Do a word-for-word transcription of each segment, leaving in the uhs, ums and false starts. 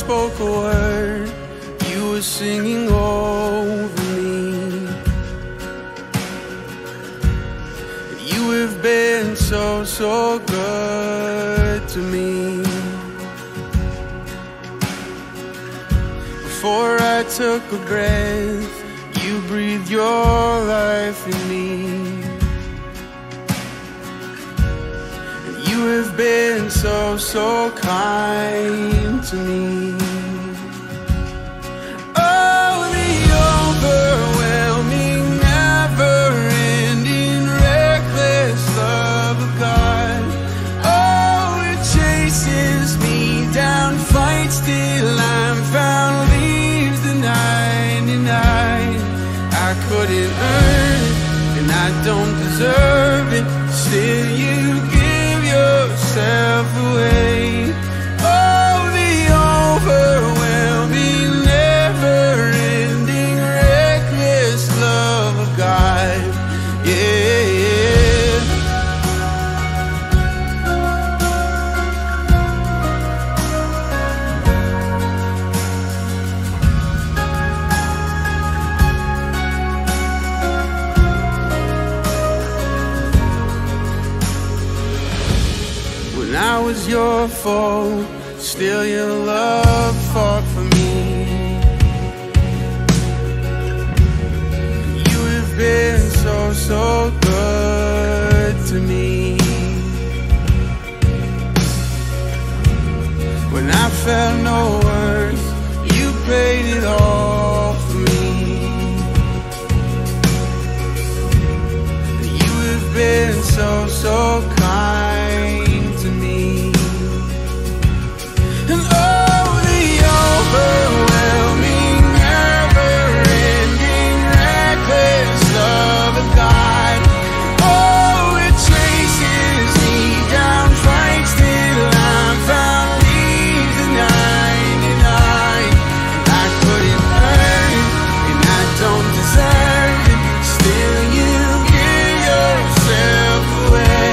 spoke a word, you were singing over me. You have been so, so good to me. Before I took a breath, you breathed your life in me. And you have been so, so kind to me. Oh, the overwhelming, never-ending, reckless love of God. Oh, it chases me down, fights till I'm found. I couldn't earn it, and I don't deserve it. Still you give yourself away. Oh, the overwhelming, never-ending, reckless love of God. Yeah. I was your foe, still your love fought for me. You have been so, so good to me. When I felt no worth, you paid it all for me. You have been so, so kind to me. And oh, the overwhelming, never-ending, reckless love of God. Oh, it chases me down, fights till I'm found, leaves the ninety-nine. And I couldn't earn it, and I don't deserve it. Still you give yourself away.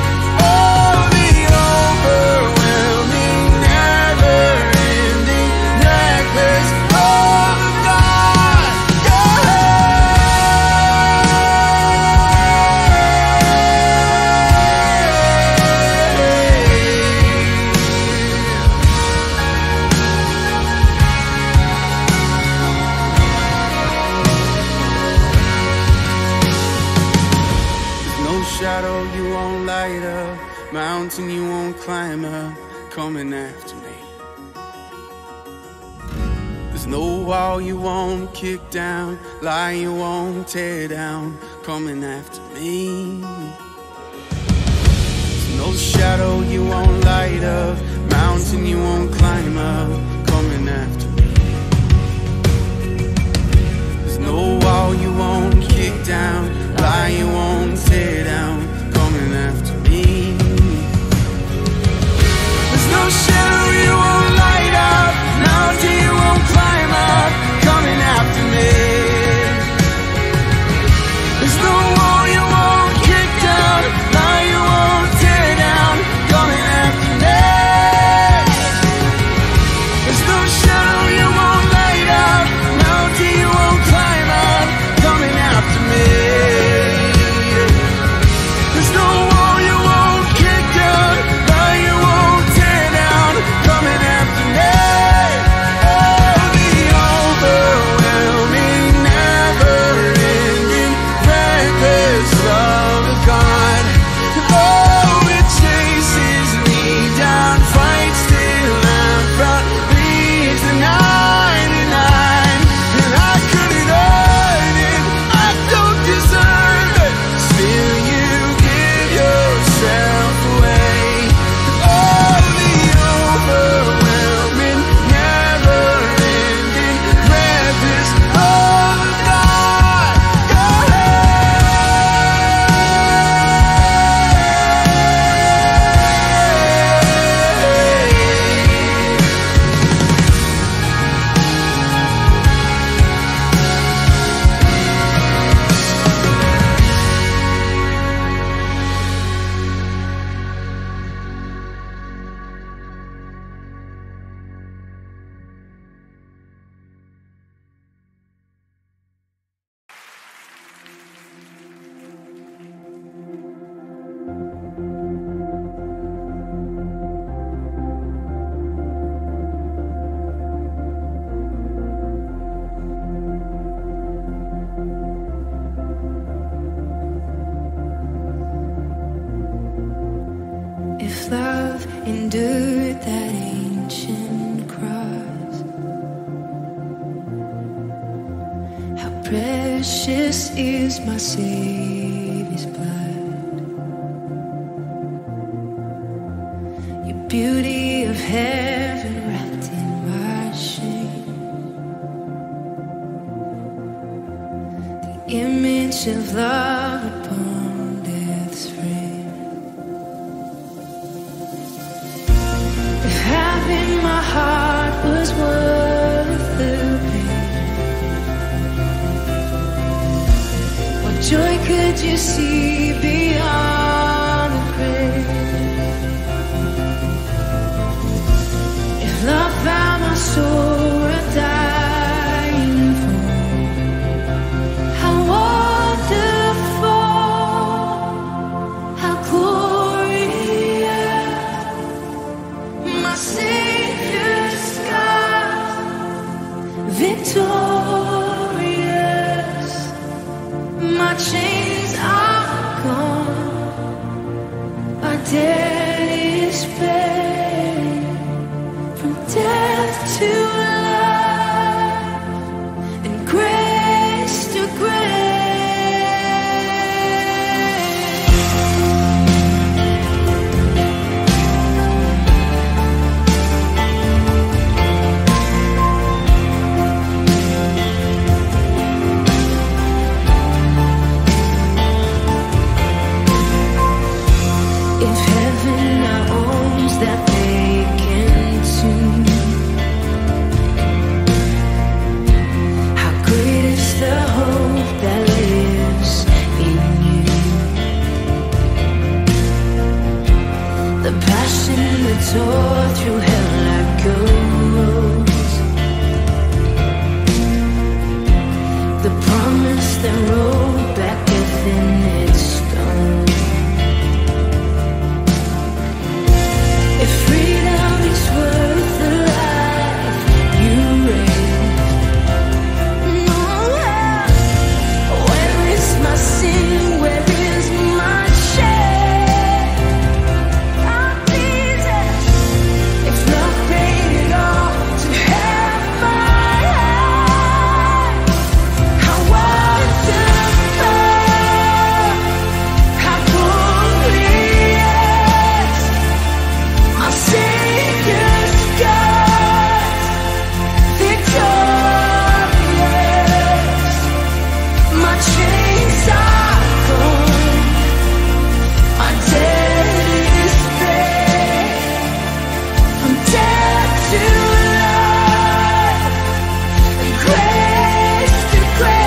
Shadow you won't light up, mountain you won't climb up, coming after me. There's no wall you won't kick down, lie you won't tear down, coming after me. There's no shadow you won't light up, mountain you won't climb up, coming after me. There's no wall you won't kick down, lie you won't tear down, coming after me. There's no shadow you won't light up, mountain you won't climb up, coming after me. There's no wall you won't kick down, lie you won't tear down, coming after me. There's precious is my Savior's blood. Your beauty of heaven wrapped in my shame. The image of love upon death's frame. If having my heart was worth the pain, what joy could you see beyond the grave? If love found my soul a dying form, how wonderful, how glorious, my Savior's God, victorious. My chains are gone, my debt is paid. From death to life, and grace to grace. If heaven now owns that vacant tomb, how great is the hope that lives in you. The passion that tore through hell like gold, the promise that rolled back death in its stone. If freedom is worth the life you raised, where is my sin? Where is my shame? Oh, Jesus, if love paid it all to have my life, how wonderful, how glorious. My Savior's God, victorious. My chains are gone, my debt is paid. From death to life, and grace to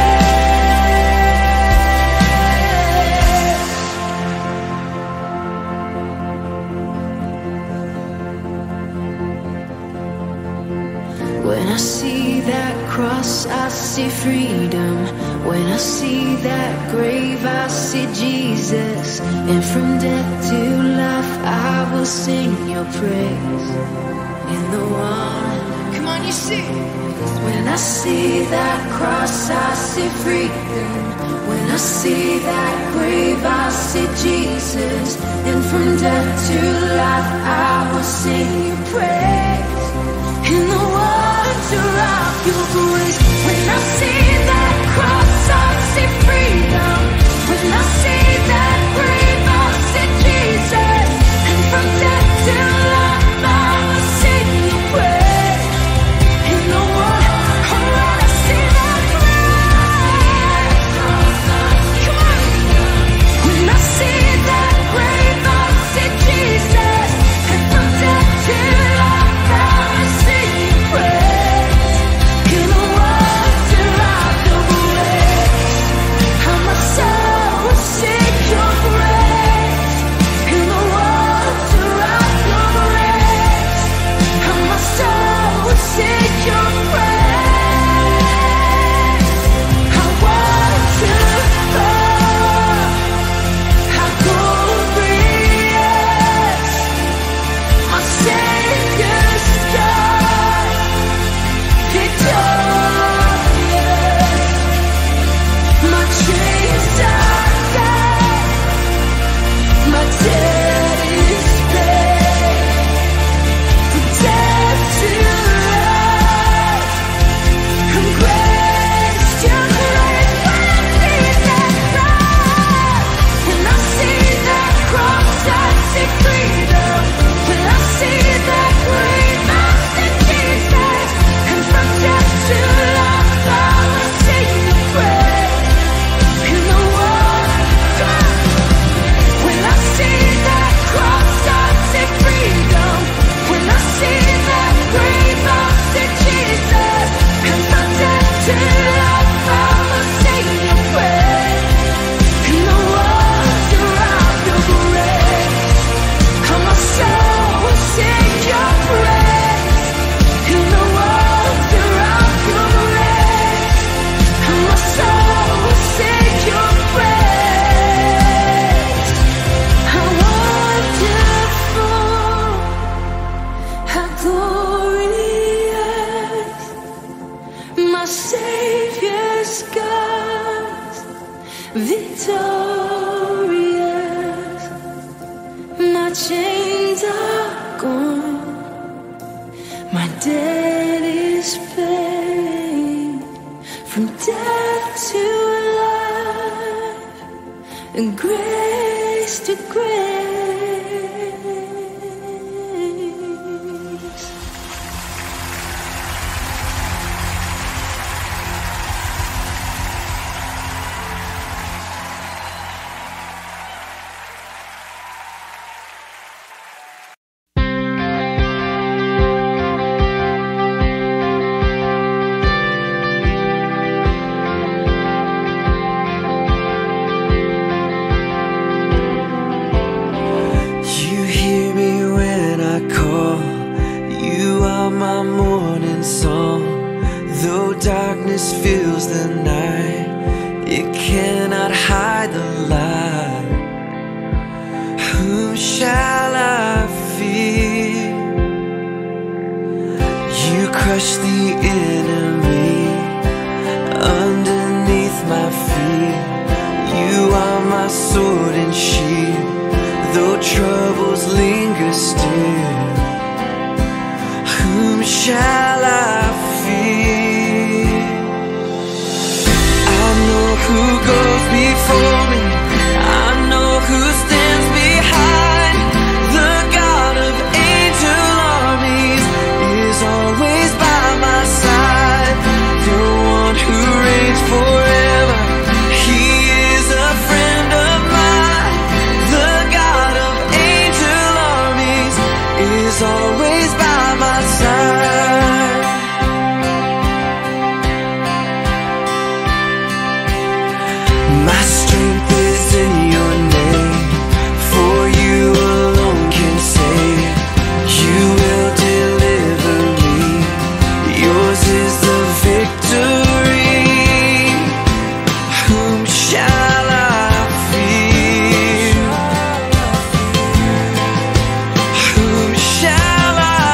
grace. When I see that cross, I see freedom. When I see that grave, I see Jesus. And from death to life, I will sing your praise. In the one, come on, you see. When I see that cross, I see freedom. When I see that grave, I see Jesus. And from death to life, I will sing your praise. In the wonder of your grace. When I see that cross, I see freedom. When I see that grave, I see Jesus. And from death to life, I will sing your praise. In the wonder, when I see that cross, come on. When I see that grave, I see Jesus. And from death to life, I will sing your praise. In the wonder victorious. My chains are gone, my debt is paid. From death to life, and grace to grace. My morning song, though darkness fills the night, it cannot hide the light. Whom shall I fear? You crush the enemy underneath my feet. You are my sword and shield, though troubles linger still. Whom shall I fear? I know who goes before me, I know who stands behind. The God of angel armies is always by my side. The one who reigns forever, he is a friend of mine. The God of angel armies is always by my side. My strength is in your name, for you alone can save. You will deliver me, yours is the victory. Whom shall I fear? Whom shall I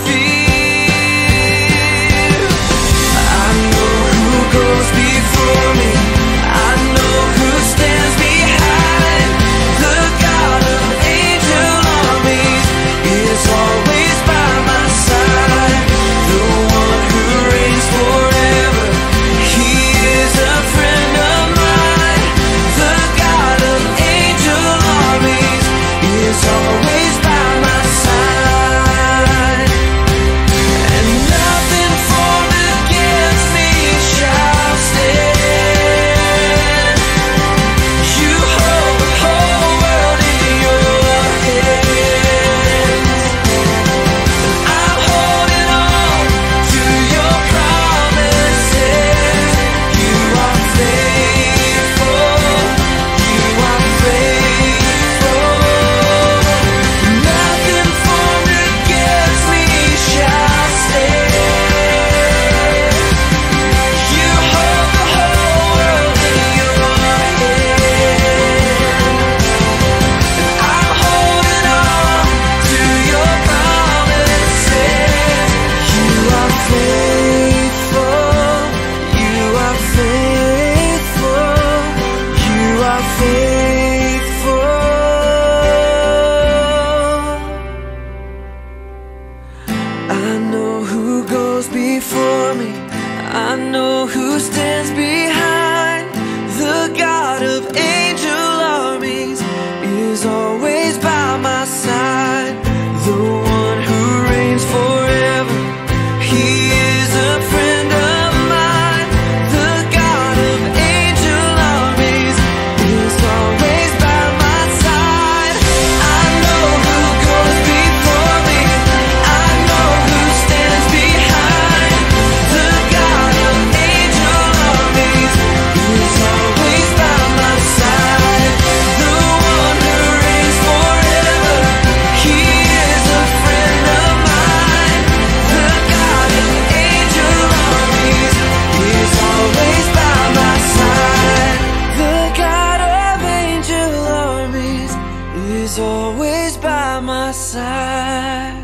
fear? I know who goes before me, I know who stands behind. The God of angel armies is always by my side. The one who reigns forever, he is a friend of mine. The God of angel armies is always by my side. And nothing formed against me shall stand. You hold the whole world in your hands. I'm holding on to your promises. You are faithful, you are faithful. Nothing formed against me shall stand. You hold the whole world in your hands. I'm holding on to your promises. You are faithful, you are faithful, you are faithful. I know who goes before me, I know who stands behind. The God of angel armies is always by my side. The one who reigns forever, he is a friend of mine. The God of angel armies is always by my side. I know who goes before me, I know who stands behind. The God of angel armies is always by my side. The one who reigns forever, he is a friend of mine. The God of angel armies is always by my side. The God of angel armies is always by my side.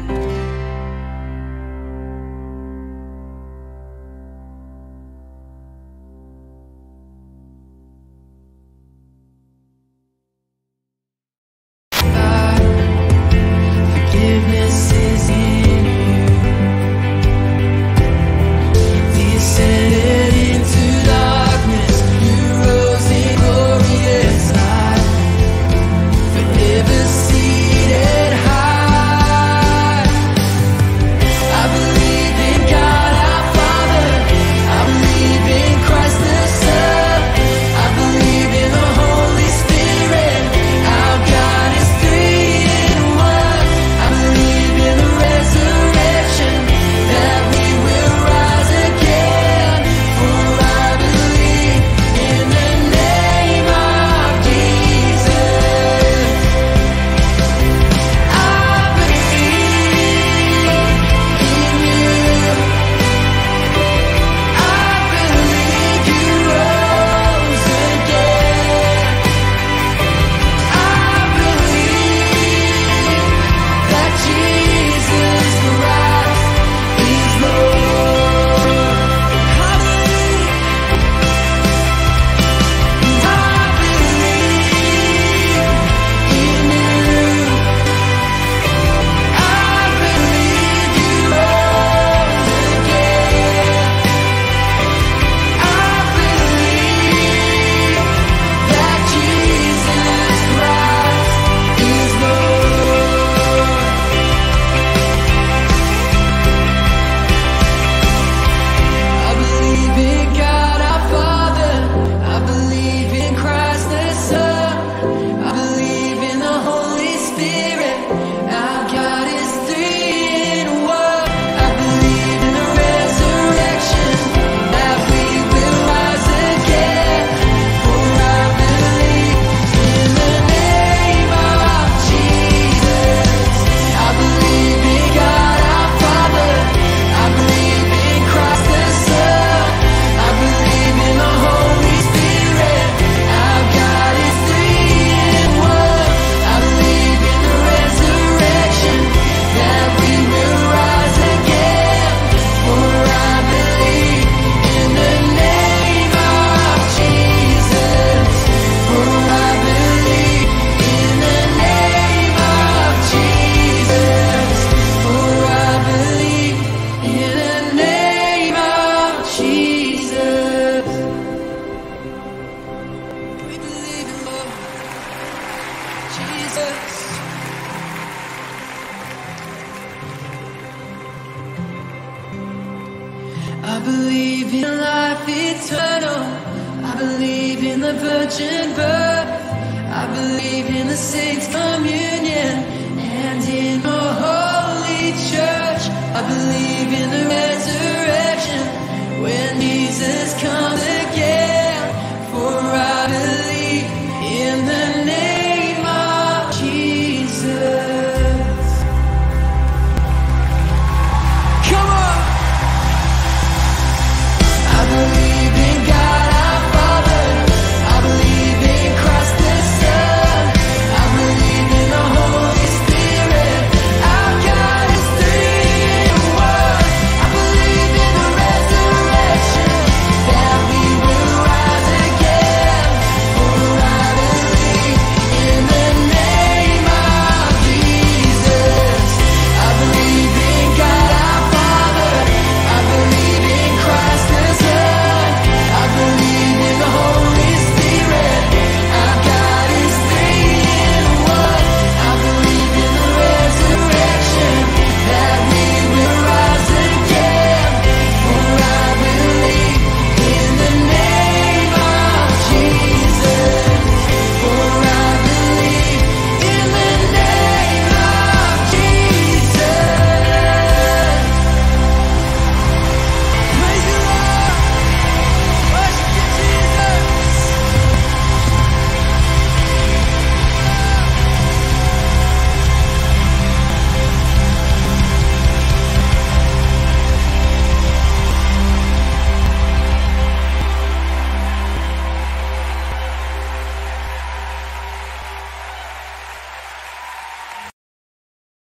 eternal. I believe in the virgin birth. I believe in the saints' communion and in the holy church. I believe in the